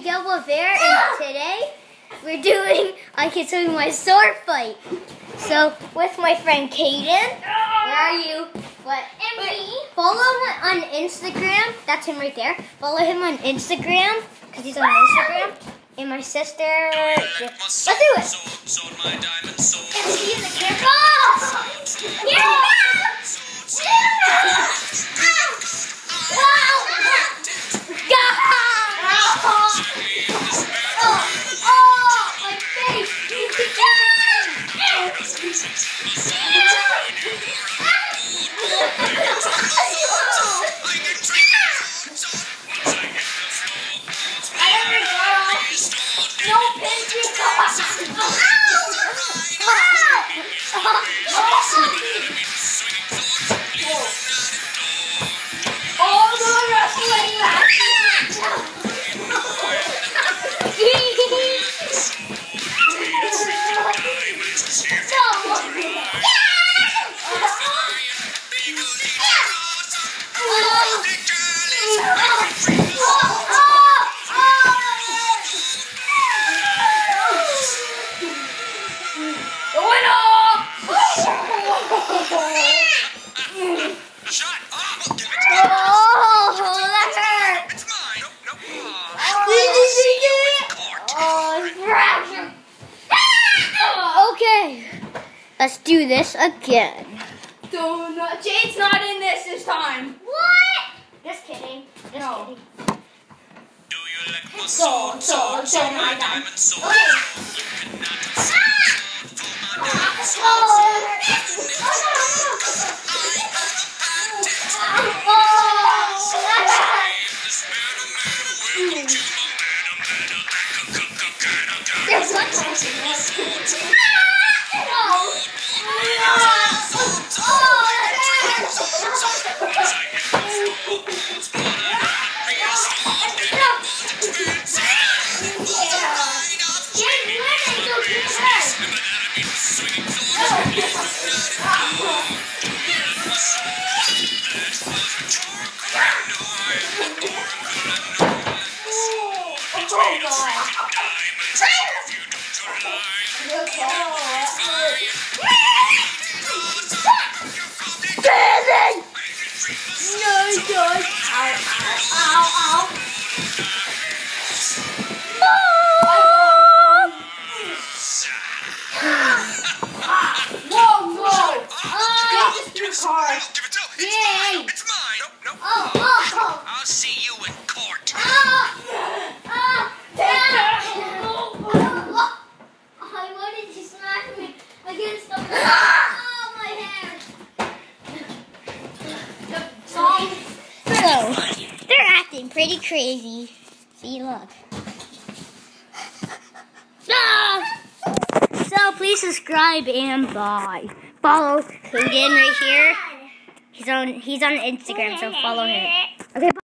Miguel Rivera, and today we're doing I Can Swing My Sword fight. So with my friend Caden. Where are you? What? And me. Follow him on Instagram. That's him right there. Follow him on Instagram because he's on Instagram. And my sister. Let's do it. Can see in the camera. Yeah. Okay, let's do this again. Jade's not in this time. What? Just kidding. Just kidding. Do you like my sword, my diamond sword? Yay! It's mine. Nope. Oh. I'll see you in court. I wanted to smack me against the wall. Oh, my hair. So, they're acting pretty crazy. See, look. So, please subscribe and bye. Follow Caden right here. He's on Instagram, so follow him. Okay, bye.